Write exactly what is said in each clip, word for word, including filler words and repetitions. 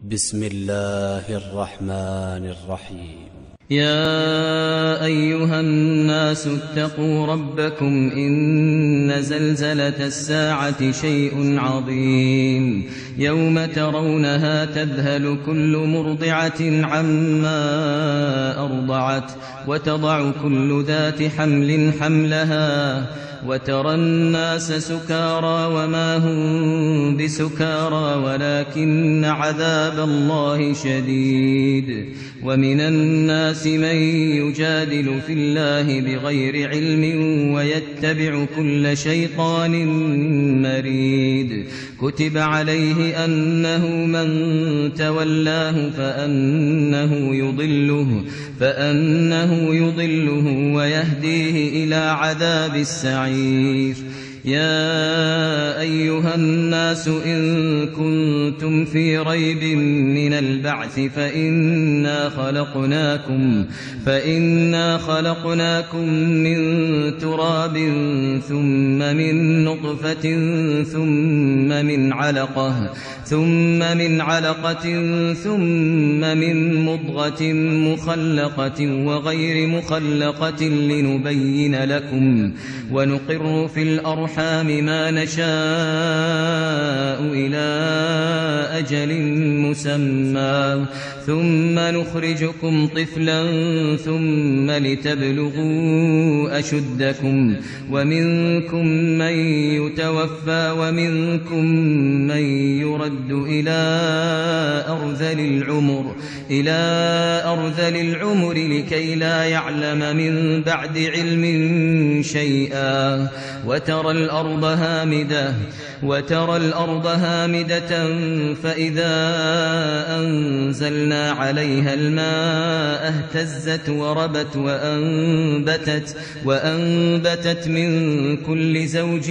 بسم الله الرحمن الرحيم. يا أيها الناس اتقوا ربكم إن زلزلة الساعة شيء عظيم يوم ترونها تذهل كل مرضعة عما أرضعت وتضع كل ذات حمل حملها وترى الناس سكارى وما هم بسكارى ولكن عذاب الله شديد. ومن الناس من يجادل في الله بغير علم ويتبع كل شيطان مريد. كتب عليه أنه من تولاه فأنه يضله فأنه يضله ويهديه إلى عذاب السعير. يا أيها الناس إن كنتم في ريب من البعث فإنا خلقناكم فإنا خلقناكم من تراب ثم من نطفة ثم من علقة ثم من علقة ثم من مضغة مخلقة وغير مخلقة لنبين لكم ونقر في الأرحام ما نشاء إلى أجل مسمى ثم نخرجكم طفلا ثم لتبلغوا أشدكم ومنكم من يتوفى ومنكم من يرد إلى أرذل العمر إلى أرذل العمر لكي لا يعلم من بعد علم شيئا. وترى الأرض هامدة وترى الأرض هامدة فإذا أنزلنا عليها الماء اهتزت وربت وأنبتت وأنبتت من كل زوج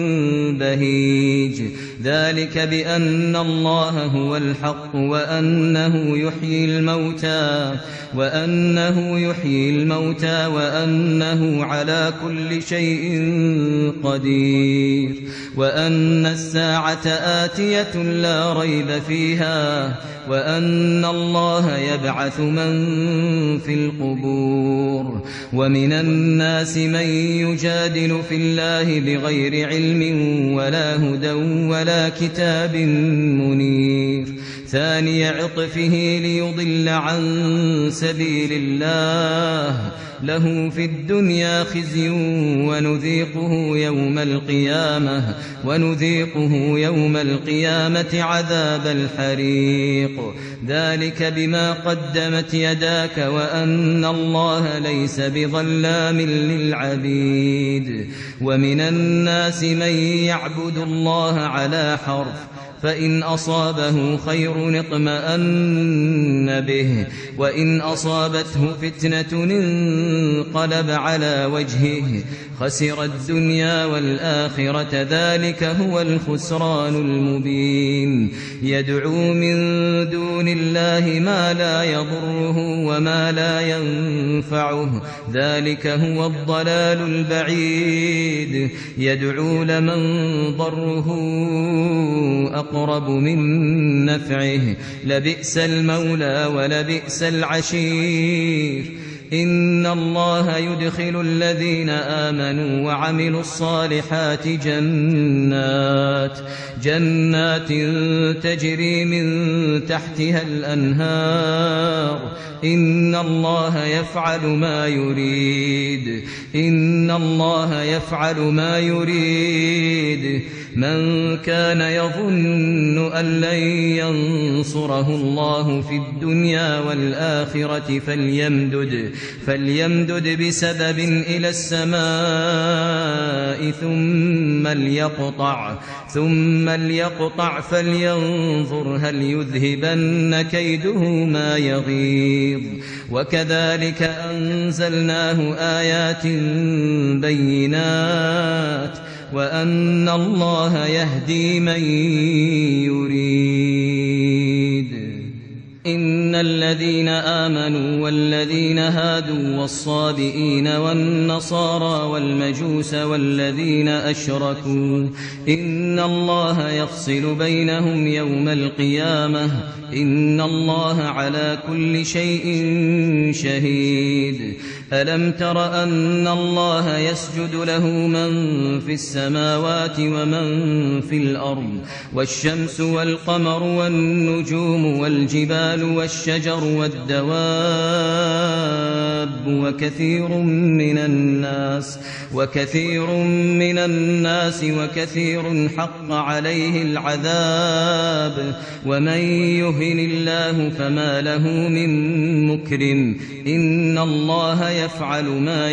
بهيج. ذلك بأن الله هو الحق وأنه يحيي الموتى وأنه يحيي الموتى وأنه على كل شيء قدير وأن الساعة آتية لا ريب فيها وأن الله يبعث من في القبور. ومن الناس من يجادل في الله بغير علم ولا هدى ولا كتاب منير. ثاني عطفه ليضل عن سبيل الله له في الدنيا خزي ونذيقه يوم القيامة ونذيقه يوم القيامة عذاب الحريق. ذلك بما قدمت يداك وأن الله ليس بظلام للعبيد. ومن الناس من يعبد الله على حرف فإن أصابه خير اطمأن به وإن أصابته فتنة انقلب على وجهه خسر الدنيا والآخرة ذلك هو الخسران المبين. يدعو من دون الله ما لا يضره وما لا ينفعه ذلك هو الضلال البعيد. يدعو لمن ضره أقرب من نفعه لبئس المولى ولبئس العشير. إن الله يدخل الذين آمنوا وعملوا الصالحات جنات جنات تجري من تحتها الأنهار. إن الله يفعل ما يريد إن الله يفعل ما يريد. من كان يظن أن لن ينصره الله في الدنيا والآخرة فليمدد فليمدد بسبب إلى السماء ثم ليقطع ثم ليقطع فلينظر هل يذهبن كيده ما يغيظ. وكذلك أنزلناه آيات بينات وأن الله يهدي من يريد. إن الذين آمنوا والذين هادوا والصابئين والنصارى والمجوس والذين أشركوا إن الله يفصل بينهم يوم القيامة إن الله على كل شيء شهيد. ألم تر أن الله يسجد له من في السماوات ومن في الأرض والشمس والقمر والنجوم والجبال والشجر والدواب وكثير من الناس وكثير من الناس وكثير حق عليه العذاب ومن يهن الله فما له من مكرم إن الله يفعل ما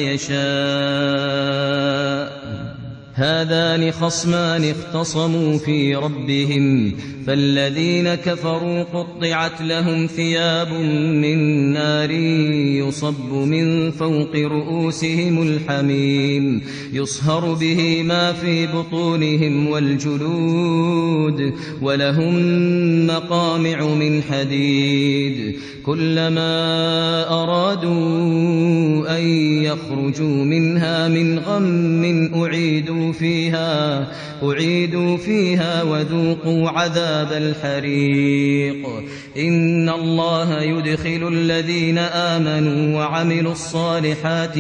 يشاء. هذان خصمان اختصموا في ربهم فالذين كفروا قطعت لهم ثياب من نار يصب من فوق رؤوسهم الحميم يصهر به ما في بطونهم والجلود ولهم مقامع من حديد كلما أرادوا أن يخرجوا منها من غم أعيدوا فيها أعيدوا فيها وذوقوا عذاب الحريق. إن الله يدخل الذين آمنوا وعملوا الصالحات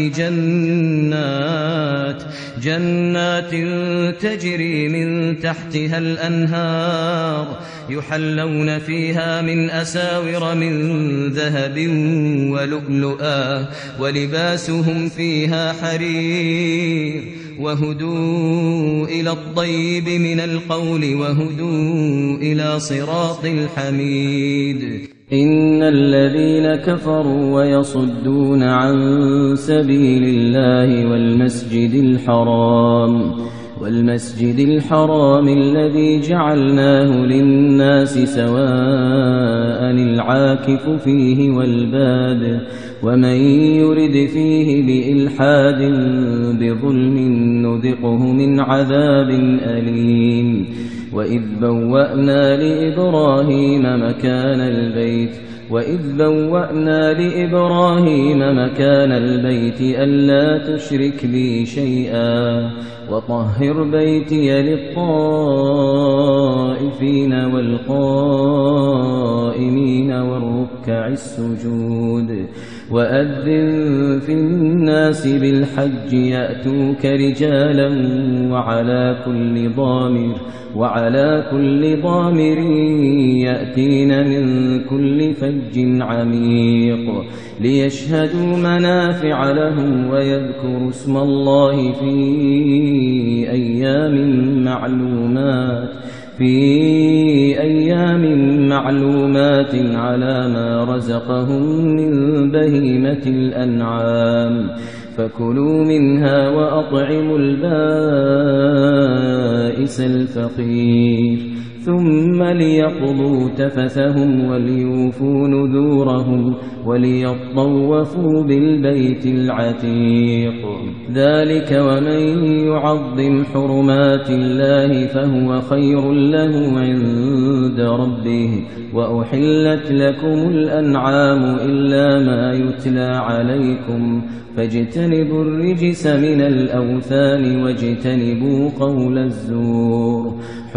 جنات جنات تجري من تحتها الأنهار يحلون فيها من أساور من ذهب ولؤلؤا ولباسهم فيها حرير وهدوا إلى الطيب من القول وهدوا إلى صراط الحميد. إن الذين كفروا ويصدون عن سبيل الله والمسجد الحرام والمسجد الحرام الذي جعلناه للناس سواء العاكف فيه والباد ومن يرد فيه بإلحاد بظلم نذقه من عذاب أليم. وإذ بوأنا لإبراهيم مكان البيت وإذ بوأنا لإبراهيم مكان البيت ألا تشرك بي شيئا وطهر بيتي للطائفين والقائمين والركع السجود. وأذن في الناس بالحج يأتوك رجالا وعلى كل ضامر وعلى كل ضامر يأتين من كل فج عميق ليشهدوا منافع لهم ويذكروا اسم الله في أيام معلومات في أيام معلومات على ما رزقهم من بهيمة الأنعام فكلوا منها وأطعموا البائس الفقير ثم ليقضوا تفثهم وليوفوا نذورهم وليطوفوا بالبيت العتيق. ذلك ومن يعظم حرمات الله فهو خير له عند ربه. وأحلت لكم الأنعام إلا ما يتلى عليكم فاجتنبوا الرجس من الأوثان واجتنبوا قول الزور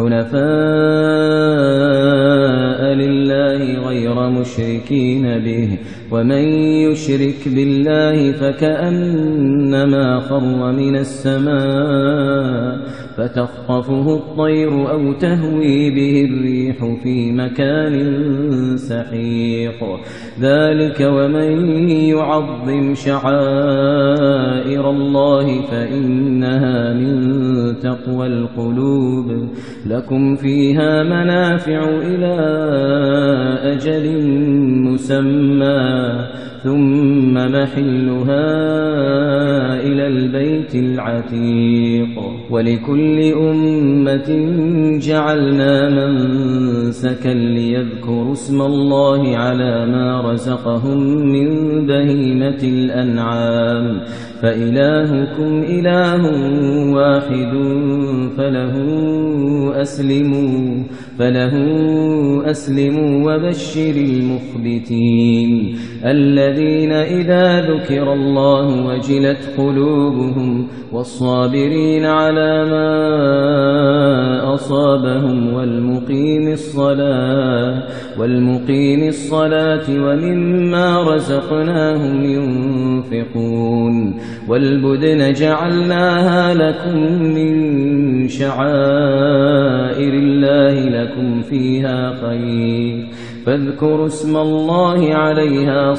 حنفاء لله غير مشركين به ومن يشرك بالله فكأنما خر من السماء فتخطفه الطير أو تهوي به الريح في مكان سحيق. ذلك ومن يعظم شعائر الله فإنها من تقوى القلوب. لكم فيها منافع إلى أجل مسمى ثم محلها إلى البيت العتيق. ولكل أمة جعلنا منسكا ليذكروا اسم الله على ما رزقهم من بهيمة الأنعام فإلهكم إله واحد فله أسلموا فله أسلموا وبشر المخبتين الذين إذا ذكر الله وجلت قلوبهم والصابرين على ما أصابهم والمقيم الصلاة والمقيم الصلاة ومما رزقناهم ينفقون والبدن جعلناها لكم من شعائر الله لكم فيها خير فاذكروا اسم الله عليها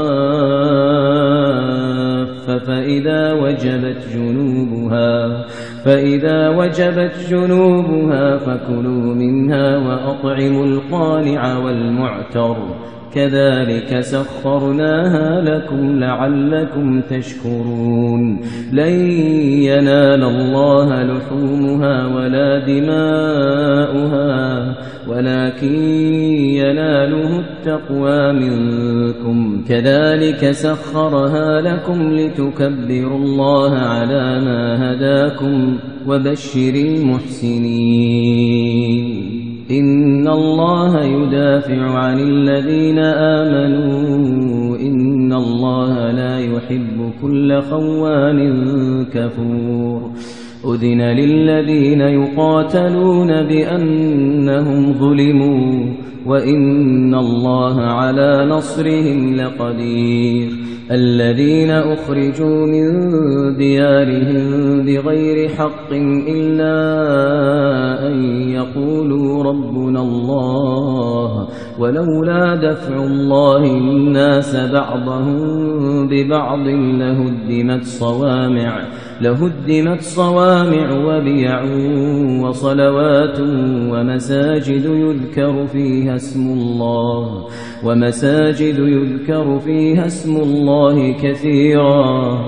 صواف فإذا وجبت جنوبها فإذا وجبت جنوبها فكلوا منها وأطعموا القانع والمعتر كذلك سخرناها لكم لعلكم تشكرون لن ينال الله لحومها ولا دماؤها ولكن يناله التقوى منكم كذلك سخرها لكم لتكبروا الله على ما هداكم وبشر المحسنين إن الله يدافع عن الذين آمنوا إن الله لا يحب كل خوان كفور أذن للذين يقاتلون بأنهم ظلموا وإن الله على نصرهم لقدير الذين أخرجوا من ديارهم بغير حق إلا أن يقولوا ربنا الله ولولا دفع الله الناس بعضهم ببعض لهدمت صوامع لهدمت صوامع وبيع وصلوات ومساجد يذكر فيها اسم الله ومساجد يذكر فيها اسم الله كثيرا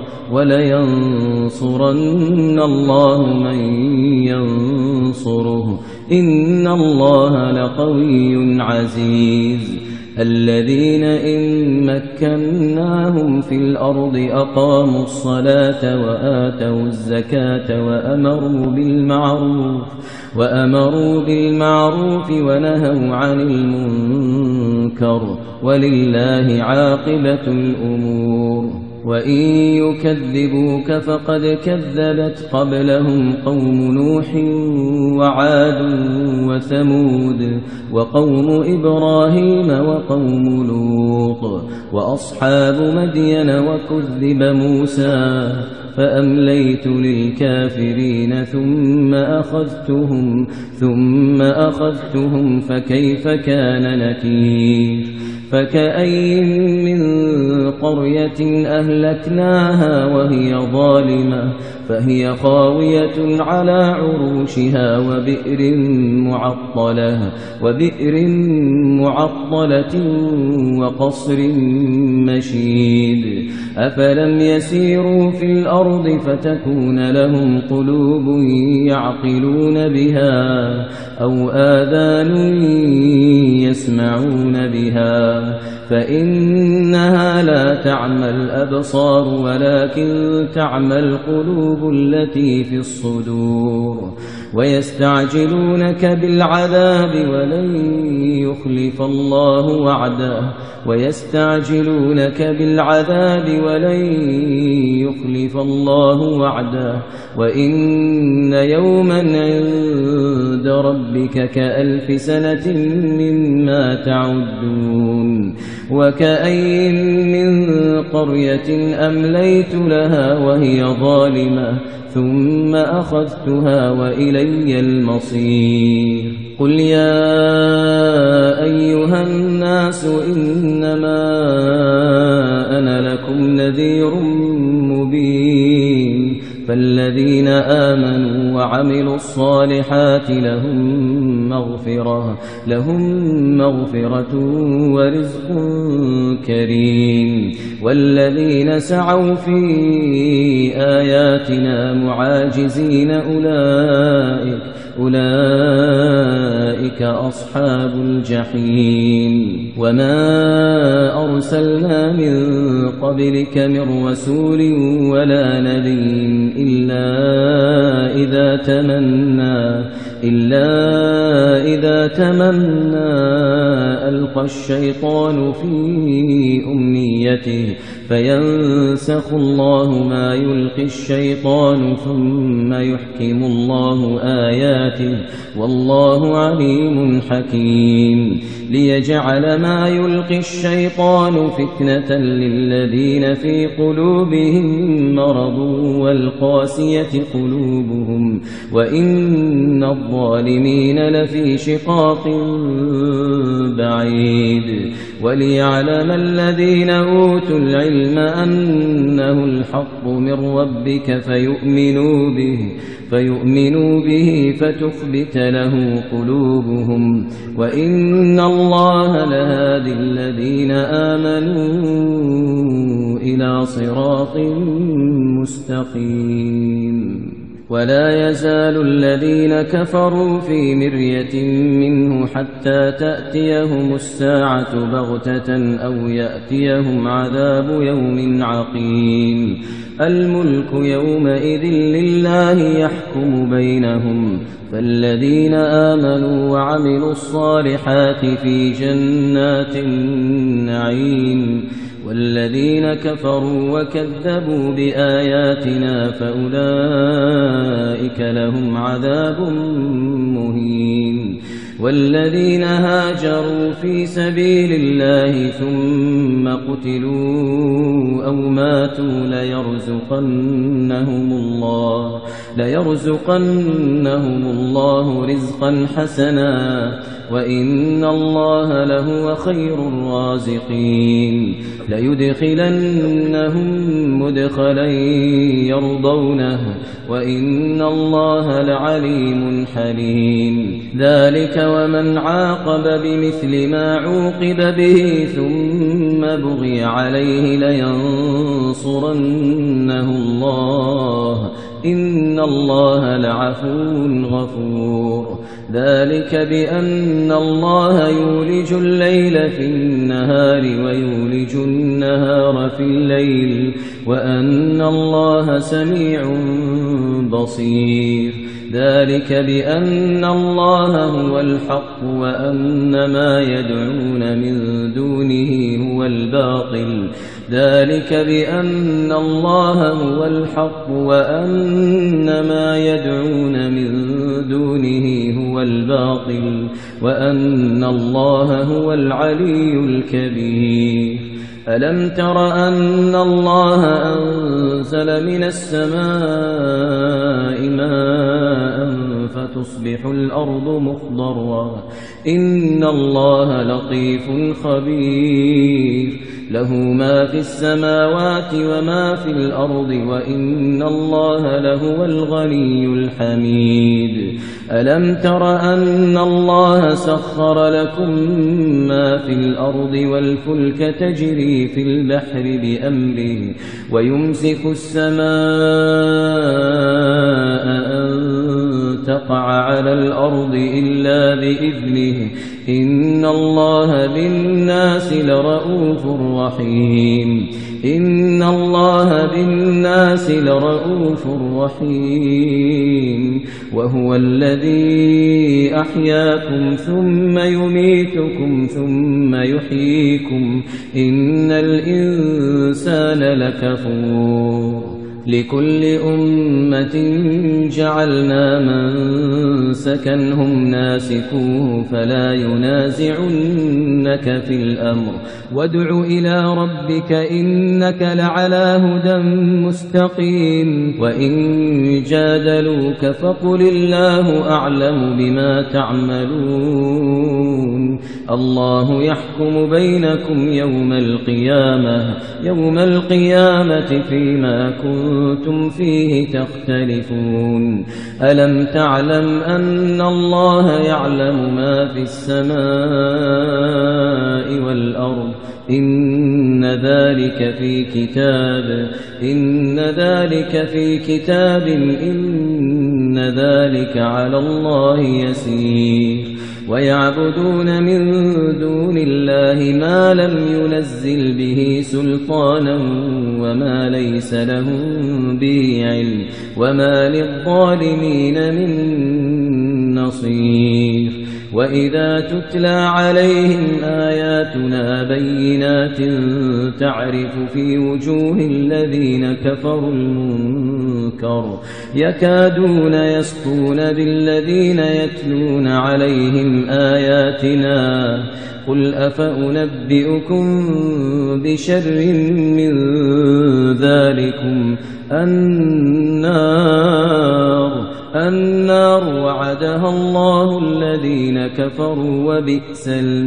ولينصرن الله من ينصره إن الله لقوي عزيز الذين إن مكناهم في الأرض أقاموا الصلاة وآتوا الزكاة وأمروا بالمعروف وأمروا بالمعروف ونهوا عن المنكر ولله عاقبة الأمور وإن يكذبوك فقد كذبت قبلهم قوم نوح وعاد وثمود وقوم إبراهيم وقوم لوط وأصحاب مدين وكذب موسى فأمليت للكافرين ثم أخذتهم ثم أخذتهم فكيف كان نكير فكأي من قرية أهلكناها وهي ظالمة فهي خاوية على عروشها وبئر معطلة وبئر معطلة وقصر مشيد أفلم يسيروا في الأرض فتكون لهم قلوب يعقلون بها أو آذان يسمعون بها فإنها لا تعمى الأبصار ولكن تعمى القلوب التي في الصدور ويستعجلونك بالعذاب ولن يخلف الله وعده ويستعجلونك بالعذاب ولن يخلف الله وعده وإن يوما عند ربك كألف سنة مما تعدون وكأين من قرية أمليت لها وهي ظالمة ثم أخذتها وإلي المصير قل يا أيها الناس إنما أنا لكم نذير مبين فالذين آمنوا وعملوا الصالحات لهم مغفرة لهم مغفرة ورزق كريم والذين سعوا في آياتنا معاجزين أولئك أولئك أصحاب الجحيم وما أرسلنا من قبلك من رسول ولا نبي إلا إذا تمنى إلا إذا تمنى ألقى الشيطان في أمنيته فينسخ الله ما يلقي الشيطان ثم يحكم الله آياته والله عليم حكيم ليجعل ما يلقي الشيطان فتنة للذين في قلوبهم مرض والقاسية قلوبهم وإن الظالمين لفي شقاق بعيد وليعلم الذين أوتوا العلم أنه الحق من ربك فيؤمنوا به فيؤمنوا به فتخبت له قلوبهم وإن الله لهادي الذين آمنوا إلى صراط مستقيم ولا يزال الذين كفروا في مرية منه حتى تأتيهم الساعة بغتة أو يأتيهم عذاب يوم عقيم الملك يومئذ لله يحكم بينهم فالذين آمنوا وعملوا الصالحات في جنات النعيم والذين كفروا وكذبوا بآياتنا فأولئك لهم عذاب مهين والذين هاجروا في سبيل الله ثم قتلوا أو ماتوا ليرزقنهم الله ليرزقنهم الله رزقا حسنا وإن الله لهو خير الرازقين ليدخلنهم مدخلا يرضونه وإن الله لعليم حليم ذلك ومن عاقب بمثل ما عوقب به ثم بغي عليه لينصرنه الله إن الله لعفو غفور ذلك بأن الله يولج الليل في النهار ويولج النهار في الليل وأن الله سميع بصير ذلك بأن الله هو الحق وأن ما يدعون من دونه هو الباطل ذلك بأن الله هو الحق وأن ما يدعون من دونه هو الباطل وأن الله هو العلي الكبير ألم تر أن الله أنزل من السماء ماء فتصبح الأرض مخضرا إن الله لطيف خبير له ما في السماوات وما في الأرض وإن الله لهو الغني الحميد ألم تر أن الله سخر لكم ما في الأرض والفلك تجري في البحر بأمره ويمسك السماء أن تقع على الأرض إلا بإذنه إن الله بالناس لرؤوف رحيم إن الله بالناس لرؤوف رحيم وهو الذي أحياكم ثم يميتكم ثم يحييكم إن الإنسان لكفور لكل أمة جعلنا منسكا هم ناسكوه فلا ينازعنك في الأمر وادع إلى ربك إنك لعلى هدى مستقيم وإن جادلوك فقل الله أعلم بما تعملون الله يحكم بينكم يوم القيامة يوم القيامة فيما كنتم فيه تختلفون ألم تعلم أن الله يعلم ما في السماء والأرض إن ذلك في كتاب إن ذلك في كتاب إن إن ذلك على الله يسير ويعبدون من دون الله ما لم ينزل به سلطانا وما ليس لهم به علم وما للظالمين من نصير وإذا تتلى عليهم آياتنا بينات تعرف في وجوه الذين كفروا المنكر يكادون يسطون بالذين يتلون عليهم آياتنا قل أفأنبئكم بشر من ذلكم النار النار وعدها الله الذين كفروا وبئس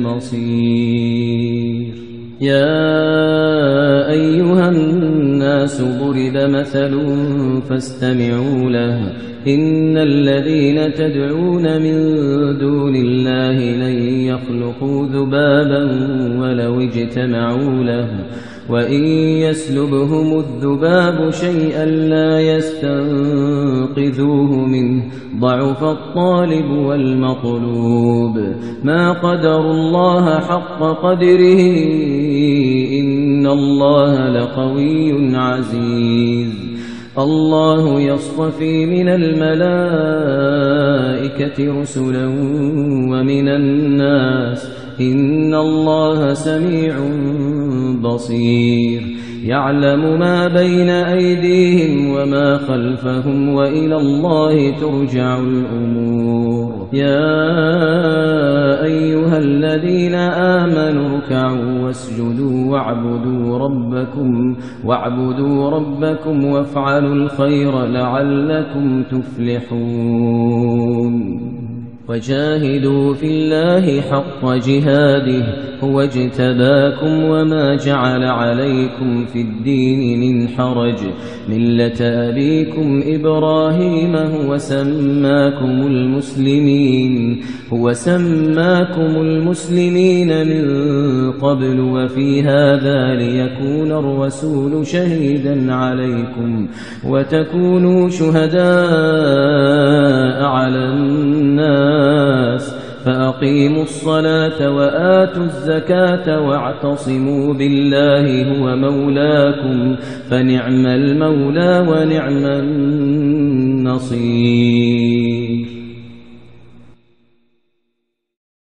المصير يا أيها الناس ضرب مثل فاستمعوا له إن الذين تدعون من دون الله لن يخلقوا ذبابا ولو اجتمعوا له وإن يسلبهم الذباب شيئا لا يستنقذوه منه ضعف الطالب والمطلوب ما قدروا الله حق قدره إن الله لقوي عزيز الله يصطفي من الملائكة رسلا ومن الناس إن الله سميع بصير يعلم ما بين أيديهم وما خلفهم وإلى الله ترجع الأمور يا أيها الذين آمنوا اركعوا واسجدوا واعبدوا ربكم واعبدوا ربكم وافعلوا الخير لعلكم تفلحون وجاهدوا في الله حق جهاده هو اجتباكم وما جعل عليكم في الدين من حرج ملة أبيكم إبراهيم هو سماكم المسلمين هو سماكم المسلمين من قبل وفي هذا ليكون الرسول شهيدا عليكم وتكونوا شهداء على الناس فأقيموا الصلاة وآتوا الزكاة واعتصموا بالله هو مولاكم فنعم المولى ونعم النصير